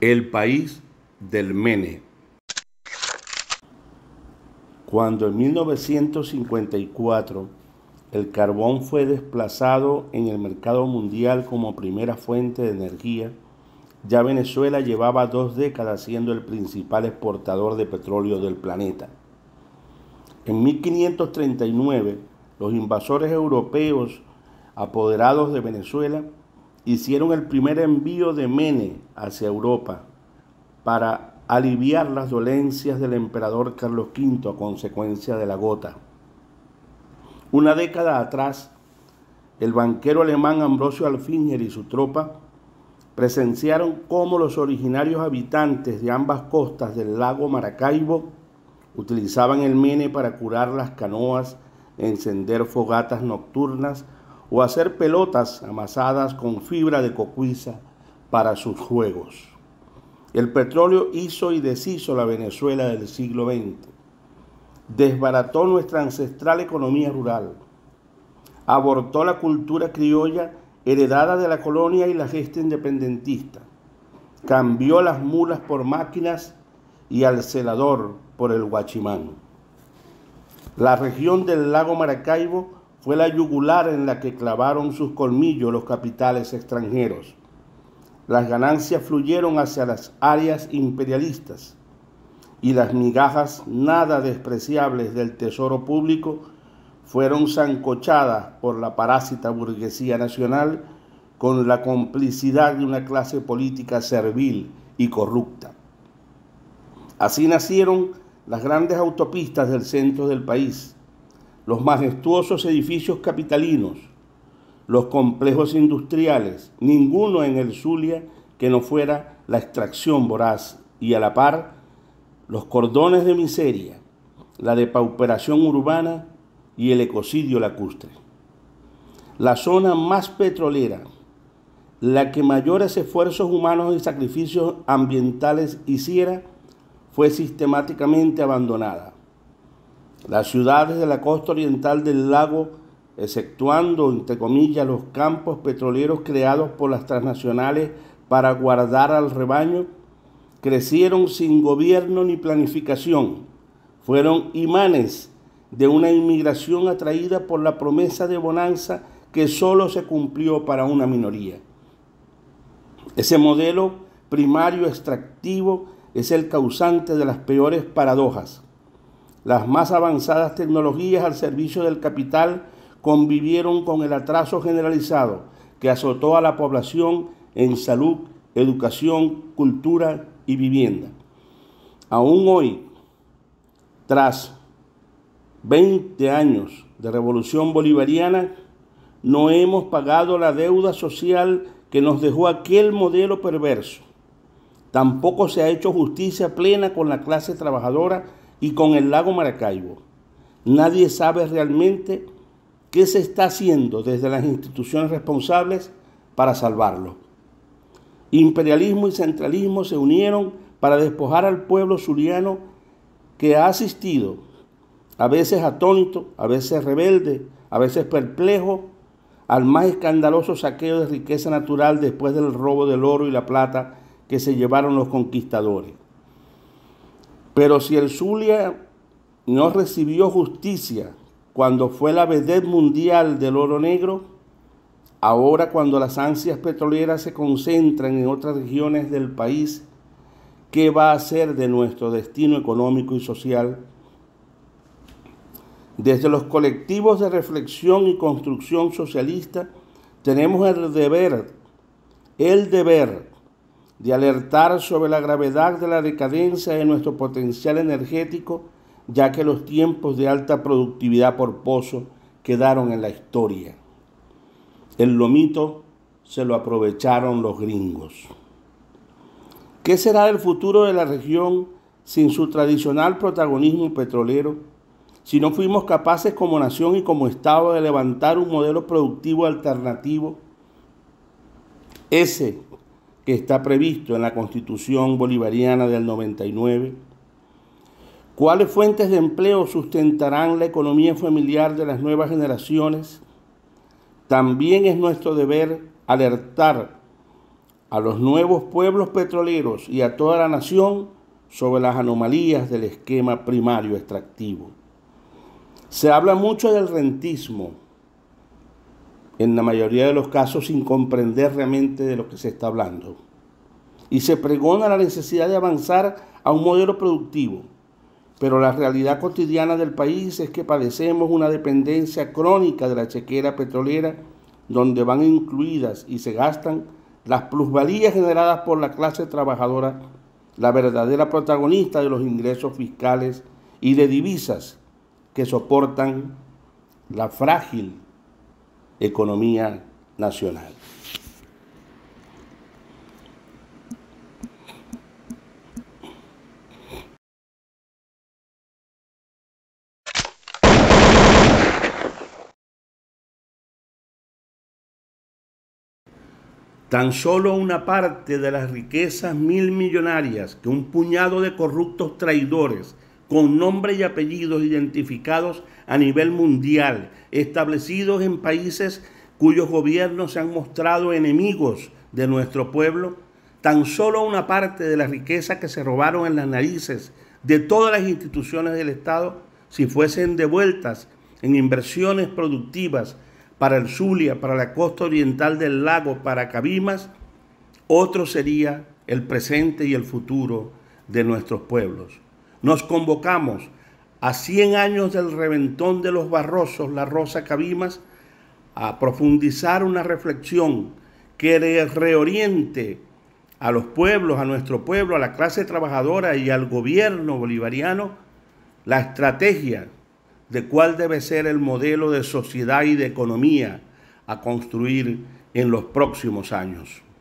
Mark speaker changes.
Speaker 1: El país del Mene. Cuando en 1954 el carbón fue desplazado en el mercado mundial como primera fuente de energía, ya Venezuela llevaba 2 décadas siendo el principal exportador de petróleo del planeta. En 1539, los invasores europeos apoderados de Venezuela hicieron el primer envío de Mene hacia Europa para aliviar las dolencias del emperador Carlos V a consecuencia de la gota. Una década atrás, el banquero alemán Ambrosio Alfinger y su tropa presenciaron cómo los originarios habitantes de ambas costas del lago Maracaibo utilizaban el Mene para curar las canoas, encender fogatas nocturnas o hacer pelotas amasadas con fibra de cocuiza para sus juegos. El petróleo hizo y deshizo la Venezuela del siglo XX. Desbarató nuestra ancestral economía rural. Abortó la cultura criolla heredada de la colonia y la gesta independentista. Cambió las mulas por máquinas y al celador por el guachimán. La región del lago Maracaibo fue la yugular en la que clavaron sus colmillos los capitales extranjeros. Las ganancias fluyeron hacia las áreas imperialistas y las migajas nada despreciables del tesoro público fueron sancochadas por la parásita burguesía nacional con la complicidad de una clase política servil y corrupta. Así nacieron las grandes autopistas del centro del país, los majestuosos edificios capitalinos, los complejos industriales, ninguno en el Zulia que no fuera la extracción voraz y a la par los cordones de miseria, la depauperación urbana y el ecocidio lacustre. La zona más petrolera, la que mayores esfuerzos humanos y sacrificios ambientales hiciera, fue sistemáticamente abandonada. Las ciudades de la costa oriental del lago, exceptuando, entre comillas, los campos petroleros creados por las transnacionales para guardar al rebaño, crecieron sin gobierno ni planificación. Fueron imanes de una inmigración atraída por la promesa de bonanza que solo se cumplió para una minoría. Ese modelo primario extractivo es el causante de las peores paradojas. Las más avanzadas tecnologías al servicio del capital convivieron con el atraso generalizado que azotó a la población en salud, educación, cultura y vivienda. Aún hoy, tras 20 años de revolución bolivariana, no hemos pagado la deuda social que nos dejó aquel modelo perverso. Tampoco se ha hecho justicia plena con la clase trabajadora y con el lago Maracaibo. Nadie sabe realmente qué se está haciendo desde las instituciones responsables para salvarlo. Imperialismo y centralismo se unieron para despojar al pueblo zuliano que ha asistido, a veces atónito, a veces rebelde, a veces perplejo, al más escandaloso saqueo de riqueza natural después del robo del oro y la plata que se llevaron los conquistadores. Pero si el Zulia no recibió justicia cuando fue la vedette mundial del oro negro, ahora cuando las ansias petroleras se concentran en otras regiones del país, ¿qué va a hacer de nuestro destino económico y social? Desde los colectivos de reflexión y construcción socialista tenemos el deber de alertar sobre la gravedad de la decadencia de nuestro potencial energético, ya que los tiempos de alta productividad por pozo quedaron en la historia. El lomito se lo aprovecharon los gringos. ¿Qué será del futuro de la región sin su tradicional protagonismo petrolero? Si no fuimos capaces como nación y como Estado de levantar un modelo productivo alternativo, ese que está previsto en la Constitución Bolivariana del 99, ¿cuáles fuentes de empleo sustentarán la economía familiar de las nuevas generaciones? También es nuestro deber alertar a los nuevos pueblos petroleros y a toda la nación sobre las anomalías del esquema primario extractivo. Se habla mucho del rentismo, en la mayoría de los casos sin comprender realmente de lo que se está hablando. Y se pregona la necesidad de avanzar a un modelo productivo, pero la realidad cotidiana del país es que padecemos una dependencia crónica de la chequera petrolera, donde van incluidas y se gastan las plusvalías generadas por la clase trabajadora, la verdadera protagonista de los ingresos fiscales y de divisas que soportan la frágil economía nacional. Tan solo una parte de las riquezas millonarias que un puñado de corruptos traidores con nombre y apellidos identificados a nivel mundial, establecidos en países cuyos gobiernos se han mostrado enemigos de nuestro pueblo, tan solo una parte de la riqueza que se robaron en las narices de todas las instituciones del Estado, si fuesen devueltas en inversiones productivas para el Zulia, para la costa oriental del lago, para Cabimas, otro sería el presente y el futuro de nuestros pueblos. Nos convocamos a 100 años del reventón de los Barrosos, la Rosa Cabimas, a profundizar una reflexión que reoriente a los pueblos, a nuestro pueblo, a la clase trabajadora y al gobierno bolivariano la estrategia de cuál debe ser el modelo de sociedad y de economía a construir en los próximos años.